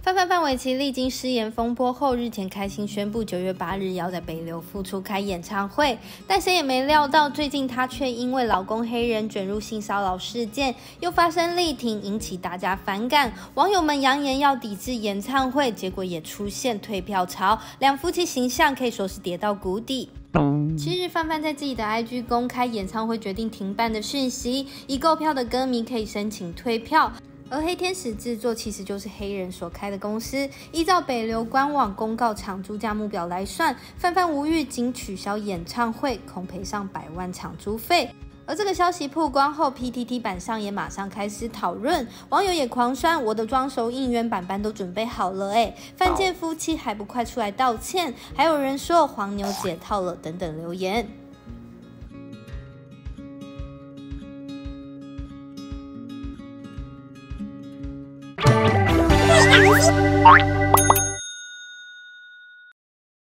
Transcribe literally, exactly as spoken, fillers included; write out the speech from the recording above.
范范范玮琪历经失言风波后，日前开心宣布九月八日要在北流复出开演唱会，但谁也没料到，最近她却因为老公黑人卷入性骚扰事件，又发生力挺，引起大家反感。网友们扬言要抵制演唱会，结果也出现退票潮，两夫妻形象可以说是跌到谷底。七日，范范在自己的 I G 公开演唱会决定停办的讯息，已购票的歌迷可以申请退票。而黑天使制作其实就是黑人所开的公司，依照北流官网公告场租价目表来算，范范无预警取消演唱会，恐赔上百万场租费。而这个消息曝光后 ，P T T 版上也马上开始讨论，网友也狂酸：“我的装熟应援版班都准备好了哎，范建夫妻还不快出来道歉？”还有人说黄牛解套了等等留言。 Thank you.